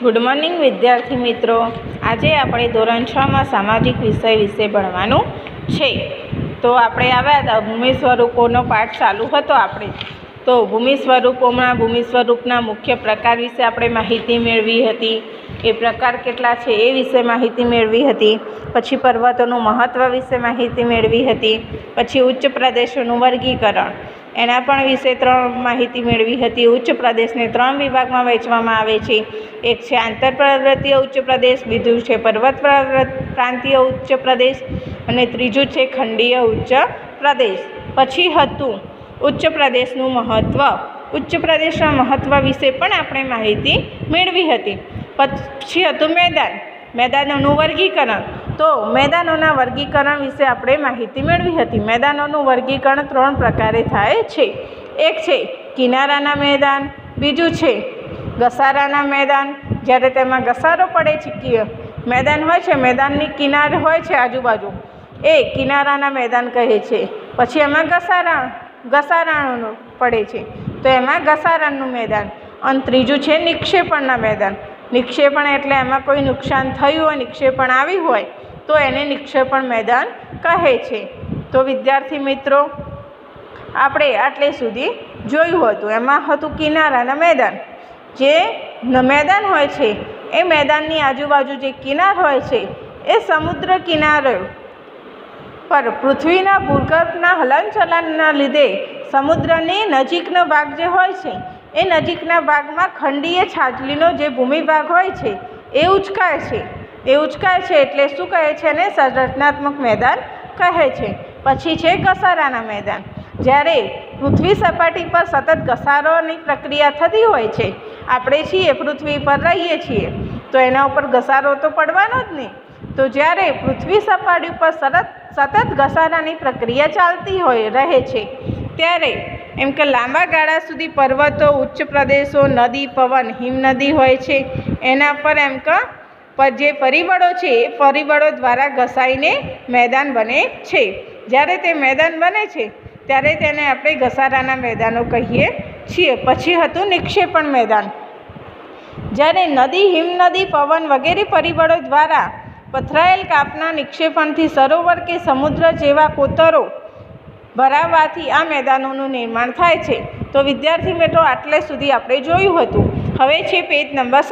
Good morning વિદ્યાર્થી મિત્રો, આજે આપણે ધોરણ 6 માં સામાજિક વિષય વિશે ભણવાનું છે. તો આપણે આવ્યા હતા ભૂમિ સ્વરૂપોનો પાઠ ચાલુ હતો આપણે. તો ભૂમિ સ્વરૂપોમાં ભૂમિ સ્વરૂપના મુખ્ય પ્રકાર વિશે આપણે માહિતી મેળવી હતી. એ પ્રકાર કેટલા છે એ વિશે માહિતી મેળવી હતી. પછી પર્વતોનું મહત્ત્વ વિશે માહિતી મેળવી હતી. પછી ઉચ્ચ પ્રદેશોનું વર્ગીકરણ એના પણ વિશે માહિતી મેળવી હતી. ઉચ્ચ પ્રદેશને 3 વિભાગમાં વહેંચવામાં આવે છે. એક છે આંતરપર્વતીય ઉચ્ચ પ્રદેશ, બીજું છે પર્વત પ્રાંતીય ઉચ્ચ પ્રદેશ અને ત્રીજું છે ખંડીય ઉચ્ચ પ્રદેશ. પછી હતું ઉચ્ચ પ્રદેશનું મહત્ત્વ. ઉચ્ચ પ્રદેશના મહત્ત્વ વિશે પણ આપણે માહિતી મેળવી હતી. પછી હતું મેદાનોનું વર્ગીકરણ. તો મેદાનોના વર્ગીકરણ વિશે આપણે માહિતી મેળવી હતી. મેદાનોનું વર્ગીકરણ 3 પ્રકારે થાય છે. એક છે કિનારાના મેદાન, બીજું છે ઘસારાના મેદાન, જ્યારે તેમાં ઘસારો પડે છે, મેદાન હોય છે, મેદાનની કિનાર હોય છે આજુબાજુ, એ કિનારાના મેદાન કહે છે. પછી એમાં ઘસારાનું પડે છે તો એમાં ઘસારાનું મેદાન. અને ત્રીજું છે નિક્ષેપણના મેદાન. નિક્ષેપણ એટલે એમાં કોઈ નુકસાન થયું હોય, નિક્ષેપણ આવી હોય તો એને નિક્ષેપણ મેદાન કહે છે. તો વિદ્યાર્થી મિત્રો, આપણે આટલે સુધી જોયું હતું. એમાં હતું કિનારાના મેદાન. જે મેદાન હોય છે એ મેદાનની આજુબાજુ જે કિનાર હોય છે એ સમુદ્ર કિનારો પર પૃથ્વીના ભૂગર્ભના હલનચલનના લીધે સમુદ્રની નજીકનો ભાગ જે હોય છે એ નજીકના ભાગમાં ખંડીય છાજલીનો જે ભૂમિભાગ હોય છે એ ઉચકાય છે. એ ઉચકાય છે એટલે શું કહે છે? એને સંરચનાત્મક મેદાન કહે છે. પછી છે ઘસારાના મેદાન. જ્યારે પૃથ્વી સપાટી પર સતત ઘસારોની પ્રક્રિયા થતી હોય છે, આપણે છીએ પૃથ્વી પર રહીએ છીએ તો એના ઉપર ઘસારો તો પડવાનો જ નહીં. તો જ્યારે પૃથ્વી સપાટી પર સતત ઘસારાની પ્રક્રિયા ચાલતી રહે છે ત્યારે એમ કે લાંબા ગાળા સુધી પર્વતો, ઉચ્ચ પ્રદેશો, નદી, પવન, હિમનદી હોય છે એના પર એમ કે જે પરિબળો છે એ પરિબળો દ્વારા ઘસાઈને મેદાન બને છે. જ્યારે તે મેદાન બને છે ત્યારે તેને આપણે ઘસારાના મેદાનો કહીએ છીએ. પછી હતું નિક્ષેપણ મેદાન. જ્યારે નદી, હિમનદી, પવન વગેરે પરિબળો દ્વારા પથરાયેલ કાપના નિક્ષેપણથી સરોવર કે સમુદ્ર જેવા કોતરો ભરાવાથી આ મેદાનોનું નિર્માણ થાય છે. તો વિદ્યાર્થી મિત્રો, આટલે સુધી આપણે જોયું હતું. હવે છે પેજ નંબર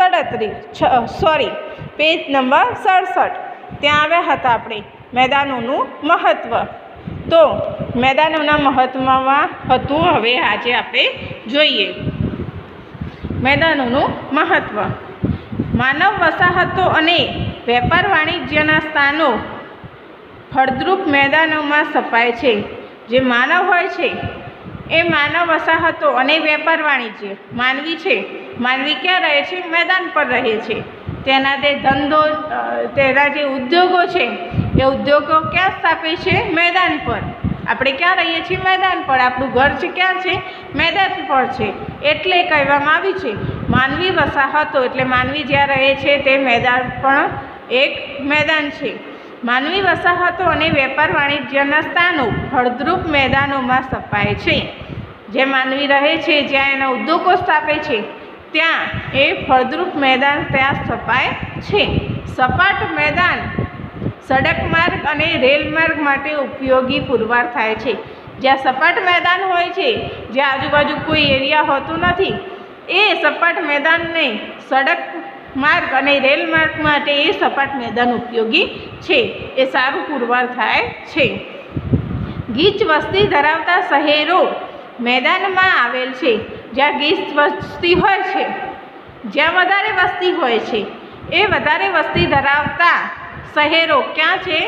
67. ત્યાં આવ્યા હતા આપણે મેદાનોનું મહત્ત્વ. તો મેદાનોના મહત્ત્વમાં હતું, હવે આજે આપણે જોઈએ મેદાનોનું મહત્ત્વ. માનવ વસાહતો અને વેપાર વાણિજ્યના સ્થાનો ફળદ્રુપ મેદાનોમાં સ્થપાય છે. જે માનવ હોય છે એ માનવ વસાહતો અને વેપાર વાણિજ્ય, માનવી છે, માનવી ક્યાં રહે છે? મેદાન પર રહે છે. તેના જે ધંધો, તેના જે ઉદ્યોગો છે એ ઉદ્યોગો ક્યાં સ્થાપે છે? મેદાન પર. આપણે ક્યાં રહીએ છીએ? મેદાન પર. આપણું ઘર છે ક્યાં છે? મેદાન પર છે. એટલે કહેવામાં આવ્યું છે માનવી વસાહતો, એટલે માનવી જ્યાં રહે છે તે મેદાન પણ એક મેદાન છે. માનવી વસાહતો અને વેપાર વાણિજ્યના સ્થાનો ફળદ્રુપ મેદાનોમાં સ્થપાય છે. જે માનવી રહે છે, જ્યાં એના ઉદ્યોગો સ્થાપે છે ત્યાં એ ફળદ્રુપ મેદાન ત્યાં સ્થપાય છે. સપાટ મેદાન સડક માર્ગ અને રેલ માર્ગ માટે ઉપયોગી પુરવાર થાય છે. જ્યાં સપાટ મેદાન હોય છે, જ્યાં આજુબાજુ કોઈ એરિયા હોતું નથી, એ સપાટ મેદાનને સડક માર્ગ અને રેલ માર્ગ માટે એ સપાટ મેદાન ઉપયોગી છે. એ સારું પુરવાર થાય છે. ગીચ વસ્તી ધરાવતા શહેરો મેદાનમાં આવેલ છે. જ્યાં ગીચ વસ્તી હોય છે, જ્યાં વધારે વસ્તી હોય છે, એ વધારે વસ્તી ધરાવતા શહેરો ક્યાં છે?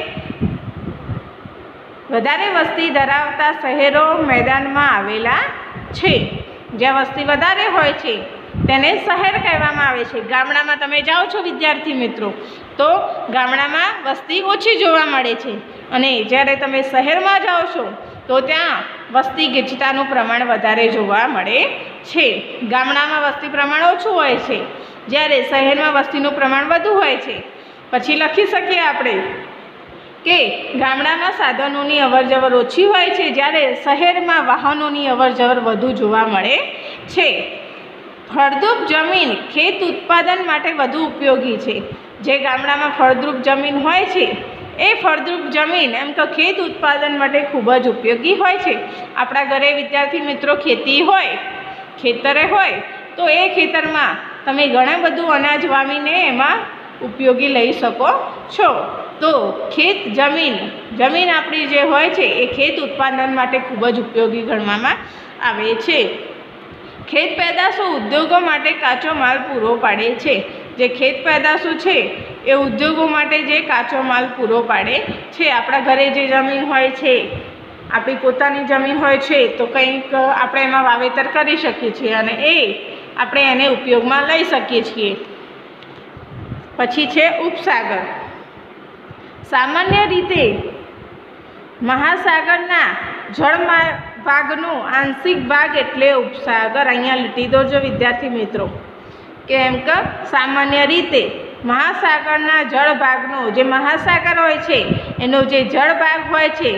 વધારે વસ્તી ધરાવતા શહેરો મેદાનમાં આવેલા છે. જ્યાં વસ્તી વધારે હોય છે તેને શહેર કહેવામાં આવે છે. ગામડામાં તમે જાઓ છો વિદ્યાર્થી મિત્રો તો ગામડામાં વસ્તી ઓછી જોવા મળે છે, અને જ્યારે તમે શહેરમાં જાઓ છો તો ત્યાં વસ્તી ગીચતાનું પ્રમાણ વધારે જોવા મળે છે. ગામડામાં વસ્તી પ્રમાણ ઓછું હોય છે, જ્યારે શહેરમાં વસ્તીનું પ્રમાણ વધુ હોય છે. પછી લખી શકીએ આપણે કે ગામડામાં સાધનોની અવરજવર ઓછી હોય છે, જ્યારે શહેરમાં વાહનોની અવરજવર વધુ જોવા મળે છે. ફળદ્રુપ જમીન ખેત ઉત્પાદન માટે વધુ ઉપયોગી છે. જે ગામડામાં ફળદ્રુપ જમીન હોય છે એ ફળદ્રુપ જમીન એમ તો ખેત ઉત્પાદન માટે ખૂબ જ ઉપયોગી હોય છે. આપણા ઘરે વિદ્યાર્થી મિત્રો ખેતી હોય, ખેતરે હોય તો એ ખેતરમાં તમે ઘણા બધું અનાજ વાવીને એમાં ઉપયોગી લઈ શકો છો. તો ખેત જમીન આપણી જે હોય છે એ ખેત ઉત્પાદન માટે ખૂબ જ ઉપયોગી ગણવામાં આવે છે. ખેત પેદાશો ઉદ્યોગો માટે કાચો માલ પૂરો પાડે છે. જે ખેત પેદાશો છે એ ઉદ્યોગો માટે જે કાચો માલ પૂરો પાડે છે. આપણા ઘરે જે જમીન હોય છે, આપણી પોતાની જમીન હોય છે તો કંઈક આપણે એમાં વાવેતર કરી શકીએ છીએ અને એ આપણે એને ઉપયોગમાં લઈ શકીએ છીએ. પછી છે ઉપસાગર. સામાન્ય રીતે મહાસાગરના જળ ભાગનો આંશિક ભાગ એટલે ઉપસાગર. અહીંયા લીટી દોરજો વિદ્યાર્થી મિત્રો, કેમ કે સામાન્ય રીતે મહાસાગરના જળ ભાગનો, જે મહાસાગર હોય છે એનો જે જળ ભાગ હોય છે,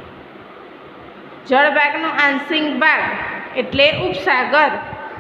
જળ ભાગનો આંશિક ભાગ એટલે ઉપસાગર.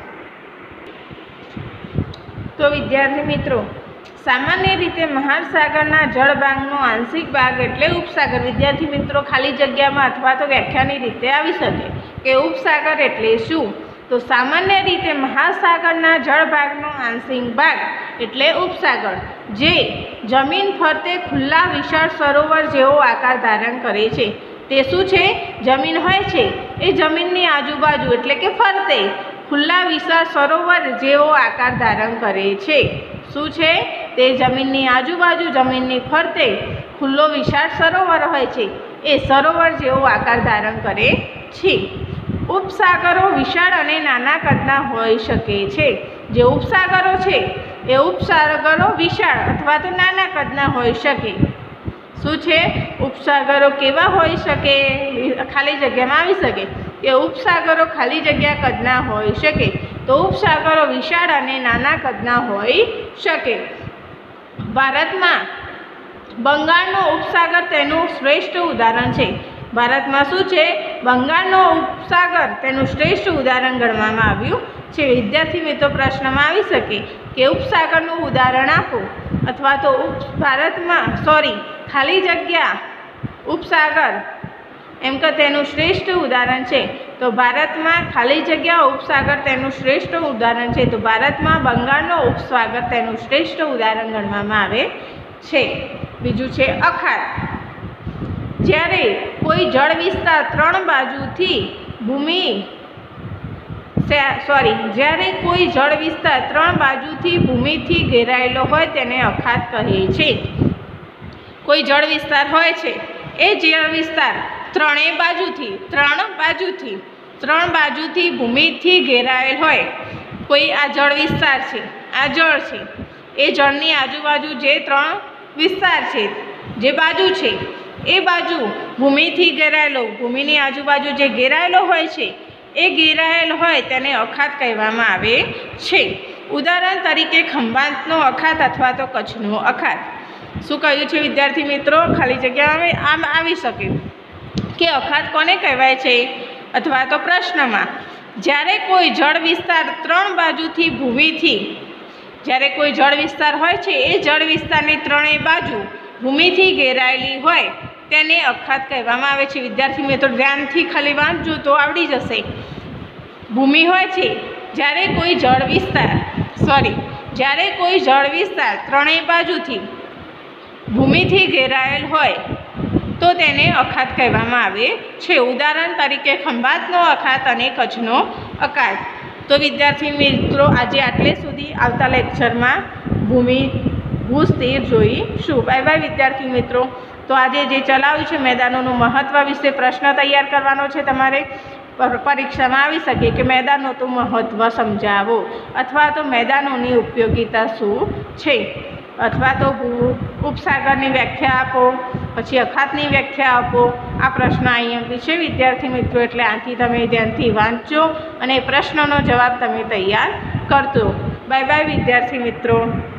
તો વિદ્યાર્થી મિત્રો, સામાન્ય રીતે મહાસાગરના જળ ભાગનો આંશિક ભાગ એટલે ઉપસાગર. વિદ્યાર્થી મિત્રો ખાલી જગ્યામાં અથવા તો વ્યાખ્યાની રીતે આવી શકે કે ઉપસાગર એટલે શું? તો સામાન્ય રીતે મહાસાગરના જળ ભાગનો આંશિક ભાગ એટલે ઉપસાગર, જે જમીન ફરતે ખુલ્લા વિશાળ સરોવર જેવો આકાર ધારણ કરે છે. તે શું છે? જમીન હોય છે એ જમીનની આજુબાજુ એટલે કે ફરતે ખુલ્લા વિશાળ સરોવર જેવો આકાર ધારણ કરે છે. શું છે? તે જમીનની આજુબાજુ, જમીનની ફરતે ખુલ્લો વિશાળ સરોવર હોય છે એ સરોવર જેવો આકાર ધારણ કરે છે. ઉપસાગરો વિશાળ અને નાના કદના હોઈ શકે છે. જે ઉપસાગરો છે એ ઉપસાગરો વિશાળ અથવા તો નાના કદના હોઈ શકે. શું છે? ઉપસાગરો કેવા હોઈ શકે? ખાલી જગ્યામાં આવી શકે કે ઉપસાગરો ખાલી જગ્યા કદના હોઈ શકે. તો ઉપસાગરો વિશાળ અને નાના કદના હોઈ શકે. ભારતમાં બંગાળનો ઉપસાગર તેનું શ્રેષ્ઠ ઉદાહરણ છે. ભારતમાં શું છે? બંગાળનો ઉપસાગર તેનું શ્રેષ્ઠ ઉદાહરણ ગણવામાં આવ્યું છે. વિદ્યાર્થી મિત્રો પ્રશ્નમાં આવી શકે કે ઉપસાગરનું ઉદાહરણ આપો, અથવા તો ખાલી જગ્યા ઉપસાગર એમ કે તેનું શ્રેષ્ઠ ઉદાહરણ છે. તો ભારતમાં ખાલી જગ્યા ઉપસાગર તેનું શ્રેષ્ઠ ઉદાહરણ છે. તો ભારતમાં બંગાળનો ઉપસાગર તેનું શ્રેષ્ઠ ઉદાહરણ ગણવામાં આવે છે. બીજું છે અખાત. જ્યારે કોઈ જળ વિસ્તાર ત્રણ બાજુથી ભૂમિથી ઘેરાયેલો હોય તેને અખાત કહે છે. કોઈ જળ વિસ્તાર હોય છે, એ જળ વિસ્તાર ત્રણ બાજુથી ભૂમિથી ઘેરાયેલ હોય. કોઈ આ જળ વિસ્તાર છે, આ જળ છે, એ જળની આજુબાજુ જે ત્રણ વિસ્તાર છે, જે બાજુ છે, એ બાજુ ભૂમિથી ઘેરાયેલો, ભૂમિની આજુબાજુ જે ઘેરાયેલો હોય છે એ ઘેરાયેલ હોય તેને અખાત કહેવામાં આવે છે. ઉદાહરણ તરીકે ખંભાતનો અખાત અથવા તો કચ્છનો અખાત. શું કહ્યું છે વિદ્યાર્થી મિત્રો? ખાલી જગ્યામાં આમ આવી શકે કે અખાત કોને કહેવાય છે? અથવા તો પ્રશ્નમાં જ્યારે કોઈ જળ વિસ્તાર ત્રણ બાજુથી જ્યારે કોઈ જળ વિસ્તાર હોય છે એ જળ વિસ્તારની ત્રણેય બાજુ ભૂમિથી ઘેરાયેલી હોય તેને અખાત કહેવામાં આવે છે. વિદ્યાર્થી મિત્રો ધ્યાનથી ખાલી વાંચજો તો આવડી જશે. ભૂમિ હોય છે, જ્યારે કોઈ જળ વિસ્તાર ત્રણેય બાજુથી ભૂમિથી ઘેરાયેલ હોય તો તેને અખાત કહેવામાં આવે છે. ઉદાહરણ તરીકે ખંભાતનો અખાત અને કચ્છનો અખાત. તો વિદ્યાર્થી મિત્રો આજે આટલે સુધી. આવતા લેક્ચરમાં ભૂસ્થિર જોઈશું. બાય બાય વિદ્યાર્થી મિત્રો. તો આજે જે ચલાવ્યું છે મેદાનોનું મહત્ત્વ વિશે પ્રશ્ન તૈયાર કરવાનો છે તમારે. પરીક્ષામાં આવી શકે કે મેદાનોનું મહત્ત્વ સમજાવો, અથવા તો મેદાનોની ઉપયોગિતા શું છે, અથવા તો ઉપસાગરની વ્યાખ્યા આપો, પછી અખાતની વ્યાખ્યા આપો. આ પ્રશ્ન અહીંયા છે વિદ્યાર્થી મિત્રો, એટલે આથી તમે ધ્યાનથી વાંચજો અને પ્રશ્નનો જવાબ તમે તૈયાર કરજો. બાય બાય વિદ્યાર્થી મિત્રો.